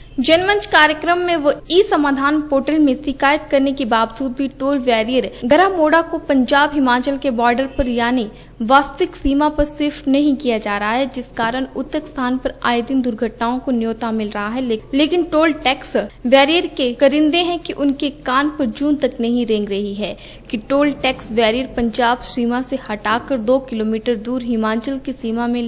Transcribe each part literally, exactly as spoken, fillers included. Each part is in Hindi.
जनमंच कार्यक्रम में वो ई समाधान पोर्टल में शिकायत करने के बावजूद भी टोल बैरियर गरा मोड़ा को पंजाब हिमाचल के बॉर्डर पर यानी वास्तविक सीमा पर शिफ्ट नहीं किया जा रहा है, जिस कारण उक्त स्थान पर आए दिन दुर्घटनाओं को न्योता मिल रहा है। ले, लेकिन टोल टैक्स बैरियर के करिंदे हैं कि उनके कान पर जून तक नहीं रेंग रही है कि टोल टैक्स बैरियर पंजाब सीमा से हटाकर दो किलोमीटर दूर हिमाचल की सीमा में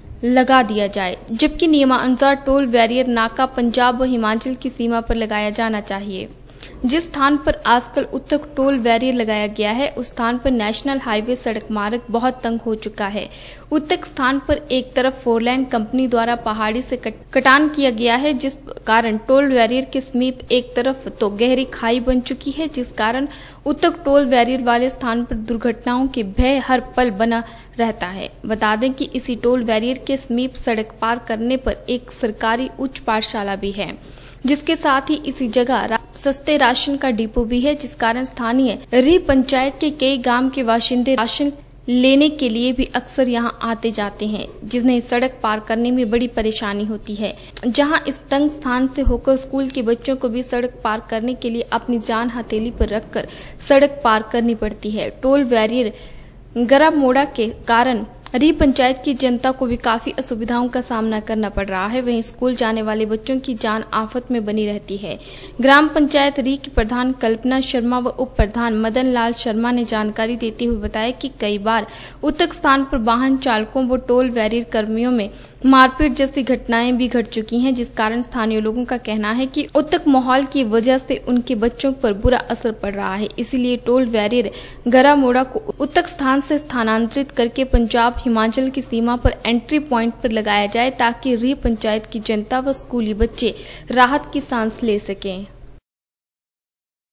लगा दिया जाए, जबकि नियमानुसार टोल बैरियर नाका पंजाब व हिमाचल की सीमा पर लगाया जाना चाहिए। जिस स्थान पर आजकल उत्तक टोल बैरियर लगाया गया है, उस स्थान पर नेशनल हाईवे सड़क मार्ग बहुत तंग हो चुका है। उत्तक स्थान पर एक तरफ फोरलाइन कंपनी द्वारा पहाड़ी से कट, कटान किया गया है, जिस कारण टोल बैरियर के समीप एक तरफ तो गहरी खाई बन चुकी है, जिस कारण उत्तक टोल बैरियर वाले स्थान पर दुर्घटनाओं के भय हर पल बना रहता है। बता दें कि इसी टोल बैरियर के समीप सड़क पार करने पर एक सरकारी उच्च पाठशाला भी है, जिसके साथ ही इसी जगह रा, सस्ते राशन का डिपो भी है, जिस कारण स्थानीय री पंचायत के कई गांव के बाशिंदे राशन लेने के लिए भी अक्सर यहां आते जाते हैं, जिन्हें सड़क पार करने में बड़ी परेशानी होती है। जहां इस तंग स्थान से होकर स्कूल के बच्चों को भी सड़क पार करने के लिए अपनी जान हथेली पर रखकर सड़क पार करनी पड़ती है। टोल बैरियर गरा मोड़ा के कारण री पंचायत की जनता को भी काफी असुविधाओं का सामना करना पड़ रहा है। वहीं स्कूल जाने वाले बच्चों की जान आफत में बनी रहती है। ग्राम पंचायत री की प्रधान कल्पना शर्मा व उप प्रधान मदन लाल शर्मा ने जानकारी देते हुए बताया कि कई बार उत्तक स्थान पर वाहन चालकों व टोल बैरियर कर्मियों में मारपीट जैसी घटनाएं भी घट चुकी हैं, जिस कारण स्थानीय लोगों का कहना है कि उत्तक माहौल की वजह से उनके बच्चों पर बुरा असर पड़ रहा है। इसीलिए टोल बैरियर गरा मोड़ा को उत्तक स्थान से स्थानांतरित करके पंजाब हिमाचल की सीमा पर एंट्री पॉइंट पर लगाया जाए, ताकि री पंचायत की जनता व स्कूली बच्चे राहत की सांस ले सकें।